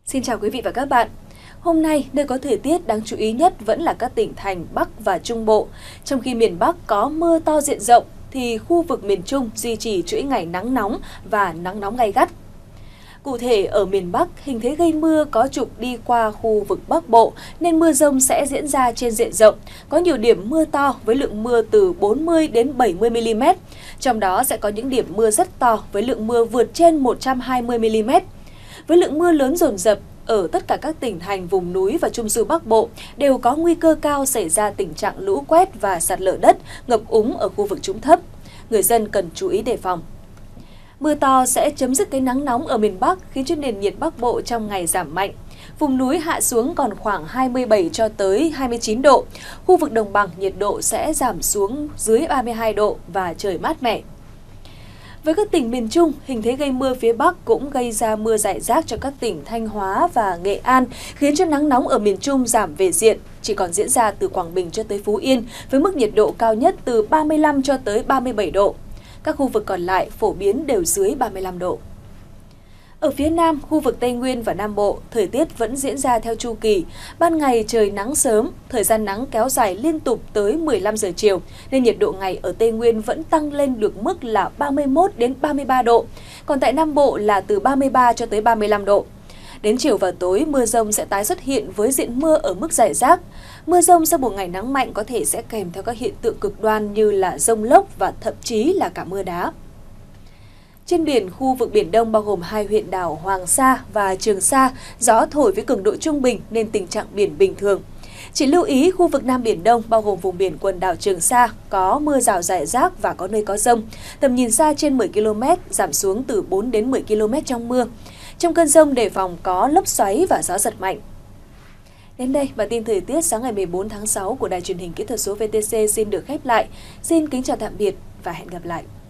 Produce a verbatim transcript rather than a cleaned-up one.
Xin chào quý vị và các bạn. Hôm nay, nơi có thời tiết đáng chú ý nhất vẫn là các tỉnh thành Bắc và Trung Bộ. Trong khi miền Bắc có mưa to diện rộng, thì khu vực miền Trung duy trì chuỗi ngày nắng nóng và nắng nóng gay gắt. Cụ thể, ở miền Bắc, hình thế gây mưa có trục đi qua khu vực Bắc Bộ nên mưa dông sẽ diễn ra trên diện rộng, có nhiều điểm mưa to với lượng mưa từ bốn mươi đến bảy mươi mi-li-mét. Trong đó sẽ có những điểm mưa rất to với lượng mưa vượt trên một trăm hai mươi mi-li-mét. Với lượng mưa lớn dồn dập, ở tất cả các tỉnh thành vùng núi và Trung du Bắc Bộ đều có nguy cơ cao xảy ra tình trạng lũ quét và sạt lở đất, ngập úng ở khu vực trũng thấp. Người dân cần chú ý đề phòng. Mưa to sẽ chấm dứt cái nắng nóng ở miền Bắc khiến cho nền nhiệt Bắc Bộ trong ngày giảm mạnh. Vùng núi hạ xuống còn khoảng hai mươi bảy cho tới hai mươi chín độ. Khu vực đồng bằng nhiệt độ sẽ giảm xuống dưới ba mươi hai độ và trời mát mẻ. Với các tỉnh miền Trung, hình thế gây mưa phía Bắc cũng gây ra mưa rải rác cho các tỉnh Thanh Hóa và Nghệ An, khiến cho nắng nóng ở miền Trung giảm về diện, chỉ còn diễn ra từ Quảng Bình cho tới Phú Yên, với mức nhiệt độ cao nhất từ ba mươi lăm cho tới ba mươi bảy độ. Các khu vực còn lại phổ biến đều dưới ba mươi lăm độ. Ở phía Nam, khu vực Tây Nguyên và Nam Bộ, thời tiết vẫn diễn ra theo chu kỳ. Ban ngày trời nắng sớm, thời gian nắng kéo dài liên tục tới mười lăm giờ chiều, nên nhiệt độ ngày ở Tây Nguyên vẫn tăng lên được mức là ba mươi mốt đến ba mươi ba độ, còn tại Nam Bộ là từ ba mươi ba cho tới ba mươi lăm độ. Đến chiều và tối, mưa dông sẽ tái xuất hiện với diện mưa ở mức rải rác. Mưa dông sau một ngày nắng mạnh có thể sẽ kèm theo các hiện tượng cực đoan như là dông lốc và thậm chí là cả mưa đá. Trên biển, khu vực Biển Đông bao gồm hai huyện đảo Hoàng Sa và Trường Sa, gió thổi với cường độ trung bình nên tình trạng biển bình thường. Chỉ lưu ý khu vực Nam Biển Đông bao gồm vùng biển quần đảo Trường Sa có mưa rào rải rác và có nơi có dông. Tầm nhìn xa trên mười ki lô mét, giảm xuống từ bốn đến mười ki lô mét trong mưa. Trong cơn dông đề phòng có lốc xoáy và gió giật mạnh. Đến đây, bản tin thời tiết sáng ngày mười bốn tháng sáu của Đài truyền hình kỹ thuật số vê tê xê xin được khép lại. Xin kính chào tạm biệt và hẹn gặp lại.